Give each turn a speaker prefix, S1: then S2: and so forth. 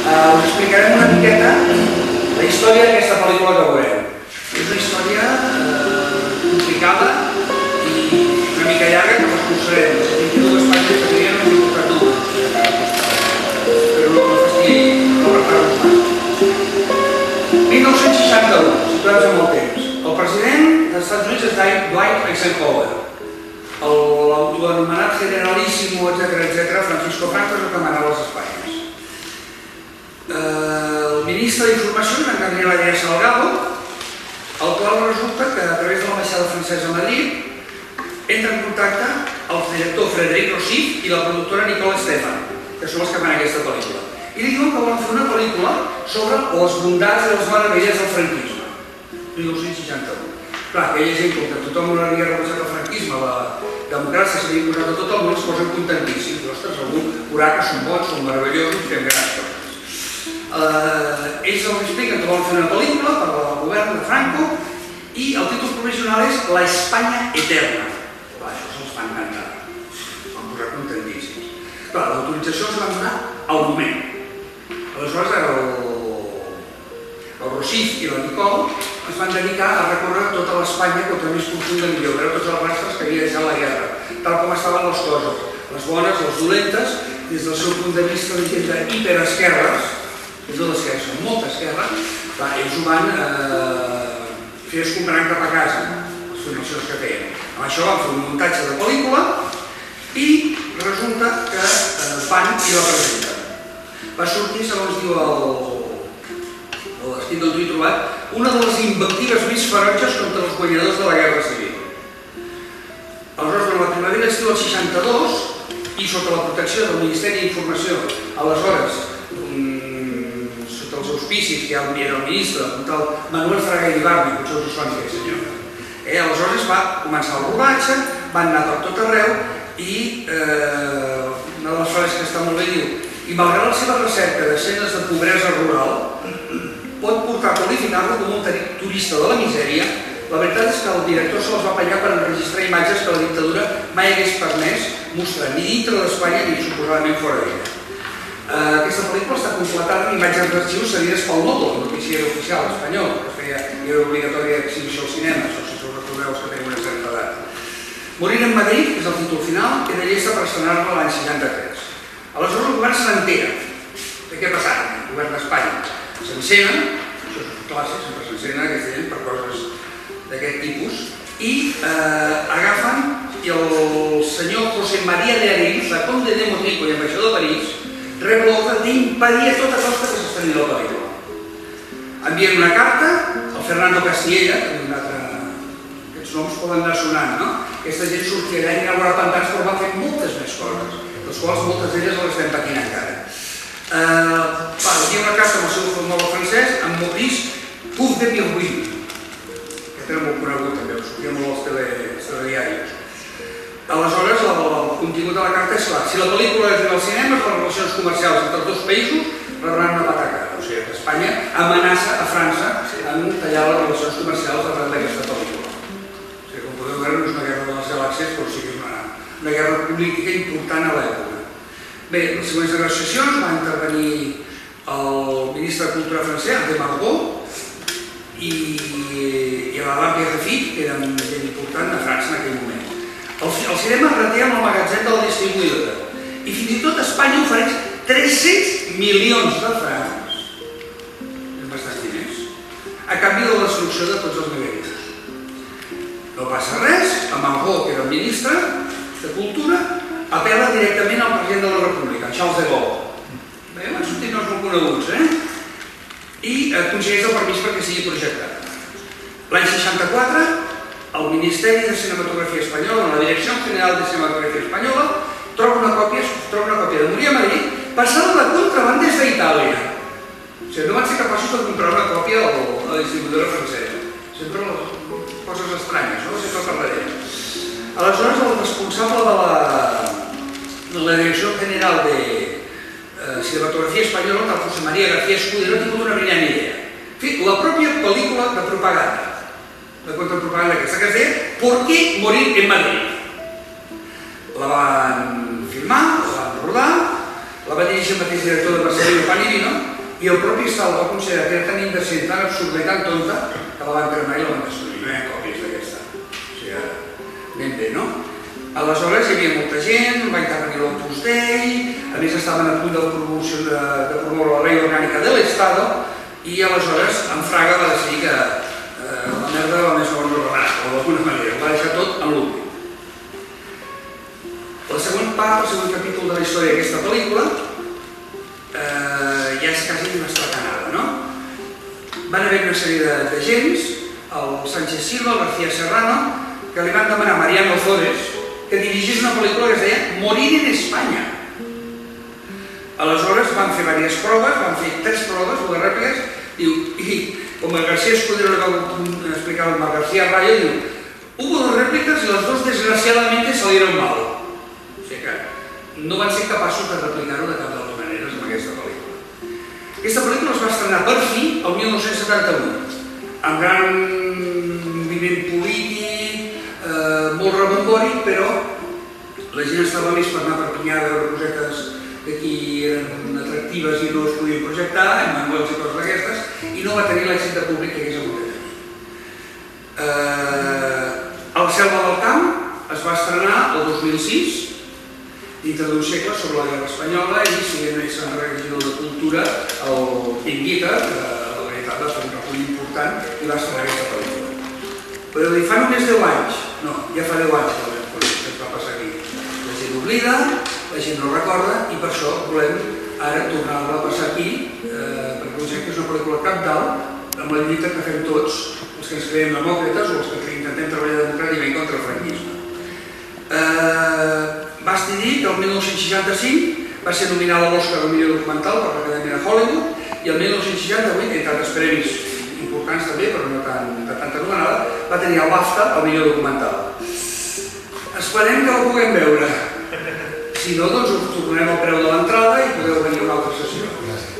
S1: Us explicarem una miqueta la història d'aquesta pel·lícula que veurem. És una història complicada i una mica llarga que m'escurçarem. Les 22 pàgines que tenien no m'he portat dues. Però no reparar-vos més. 1961, situats en el temps. El president dels Estats Units és Dwight Eisenhower. L'autoanomenat generalíssimo, etc., Francisco Franco, és el que manava les Espanyes. El ministre d'Informació, en Gabriel Arias Salgado, el qual resulta que a través de l'ambaixada francesa a Madrid entra en contacte el director Frédéric Rossif i la productora Nicole Stefan, que són els que fan aquesta pel·lícula. I li diuen que volen fer una pel·lícula sobre les bondats i les meravelles del franquisme, 1961. Clar, aquella gent, com que tothom no havia rebutjat el franquisme, la democràcia s'havia imposat a tot el món, es posen contentíssims. Ostres, algú veurà que són bons, són meravellosos, fem grans coses. Ells els expliquen que volen fer una pel·lícula per al govern de Franco i el títol provisional és La Espanya Eterna. Clar, això se'ls fa encantar. Van posar contentíssims. Clar, l'autorització els van donar al moment. Aleshores, el Rossif i la Nicole es van dedicar a recórrer tota l'Espanya contra més profunda i millor, veure tots els rastres que havia deixat la guerra, tal com estaven les coses, les bones, les dolentes, des del seu punt de vista d'hiperesquerres, des de l'esquerra, són molta esquerra, ells ho van fer escombrant cap a casa, les formacions que feien. Amb això van fer un muntatge de pel·lícula i resulta que van i la presenten. Va sortir, segons diu l'escrit d'on t'ho he trobat, una de les invectives més ferotges contra els guanyadors de la Guerra Civil. Aleshores, durant la primavera estiu del 62, i sota la protecció del Ministeri d'Informació, aleshores, sota els auspicis que ja era el ministre, un tal Manuel Fraga Iribarne, potser us ho soni aquest senyor. Aleshores va començar el rodatge, van anar per tot arreu i una de les frases que està molt bé diu: i malgrat la seva recerca d'escenes de pobresa rural, pot portar a qualificar-lo com un turista de la misèria, la veritat és que el director se'ls va apanyar per enregistrar imatges que la dictadura mai hagués permès mostrar ni dintre d'Espanya ni suposadament fora d'ella. Aquesta pel·lícula està completada amb imatges d'arxius cedides pel Noto, el noticiari oficial espanyol, que era obligatòria d'exhibició al cinema, això si us recordeu que tenim una certa edat. Morir en Madrid, que és el títol final, queda llesta per estrenar-la l'any 63. Aleshores el govern se n'entera de què ha passat, el govern d'Espanya. S'encenen, això és clàssic, sempre s'encenen aquesta gent per coses d'aquest tipus, i agafen i el senyor José María de Arils, la conde de Motrico i ambaixador de París, rep l'ordre d'impedir a tota costa que s'estreni la pel·lícula. Envien una carta al Fernando Castilla, aquests noms poden anar sonant, no? Aquesta gent sortia allà i inaugurava pantans, però va fer moltes més coses, les quals moltes d'elles les estem patint encara. Hi ha una carta amb el seu formol francès, amb Maurice Pouf de Pirbuy, que era molt conegut també, sortia molt als telediaris. Aleshores, el contingut de la carta és clar. Si la pel·lícula és en els cinemes, les relacions comercials entre els dos països rebran una patacada. O sigui que Espanya amenaça a França en tallar les relacions comercials arran d'aquesta pel·lícula. O sigui, com podeu veure, no és una guerra de les galàxies, però sí que és una guerra política important a l'època. Bé, les següents negociacions va intervenir el ministre de Cultura francès, André Malraux, i la Lampie Refit, que era un gent important a França en aquell moment. El cinema reté amb el magatzem de la distribuïdora i fins i tot Espanya ofereix 300 milions de francs, és bastants diners, a canvi de la destrucció de tots els nivells. No passa res, a Malraux, que era el ministre de Cultura, apel·la directament al president de la República, Charles de Gaulle. Bé, van sortir noms molt coneguts, i aconsegueix el permís perquè sigui projectat. L'any 64, el Ministeri de Cinematografia Espanyola, la Direcció General de Cinematografia Espanyola, troba una còpia de Morir a Madrid passada de contraban des d'Itàlia. O sigui, no van ser capaços de comprar una còpia a la distribuïdora francesa. Sempre coses estranyes, no? Sempre per darrere. Aleshores, el responsable de la Direcció General de Cinematografia Espanyola, el José María García Escudero, ha tingut una brillant idea. Fer la pròpia pel·lícula de propaganda, de contrapropaganda aquesta, que es deia ¿Por qué morir en Madrid? La van filmar, la van rodar, la va dirigir el mateix director de Marcelino Panivino, i el propi Estal va considerar que era tan indecent, tan absurda i tan tonta que la van cremar i la van destruir. No hi ha còpies d'aquesta. O sigui, ben bé, no? Aleshores hi havia molta gent, va intervenir l'Opus Dei, a més estaven a punt de promoure la llei orgànica de l'Estado i aleshores en Fraga va decidir que la merda va més o menys ordenada, o d'alguna manera, va deixar tot en l'últim. La següent part, el segon capítol de la història d'aquesta pel·lícula ja és quasi una estracanada, no? Van haver una sèrie de gens, el Sánchez Silva, el García Serrano, que li van demanar a Mariano Ozores que dirigís una pel·lícula que es deia Morir en Espanya. Aleshores van fer diverses proves, van fer 3 proves, 2 rèpliques, i com el García Escudero le va explicar al García Rayo, diu, hubo 2 rèpliques y las 2 desgraciadamente salieron mal. O sigui que no van ser capaços de replicar-ho de cap de les maneres amb aquesta pel·lícula. Aquesta pel·lícula es va estrenar per fi el 1978, amb gran moviment polític, molt rebombòric, però la gent estava més per anar a Perpinyà a veure cosetes que aquí eren atractives i no es podien projectar, en manuels i coses d'aquestes, i no va tenir l'èxit de públic que hagués hagut de tenir. El Selva del Camp es va estrenar el 2006, dintre d'un segle sobre la guerra espanyola, i siguent el regidor de Cultura, el Pinguita, que la veritat va fer un recull important i va estrenar aquesta pel·lícula. Però fa només 10 anys, no, ja fa 10 anys que es va passar aquí. La gent oblida, la gent no recorda, i per això volem ara tornar-la a passar aquí, perquè considerem que és una pel·lícula cabdal amb la lluita que fem tots, els que ens creiem demòcrates o els que intentem treballar democràticament contra el franquisme. Vas dir que el 1965 va ser nominada a l'Oscar al millor documental per l'Acadèmia de Hollywood i el 1968, entre altres premis importants també, però no tanta anomenada, va tenir el BAFTA al millor documental. Esperem que la puguem veure. Si no, doncs us tornarem al preu de l'entrada i podeu venir a una altra sessió.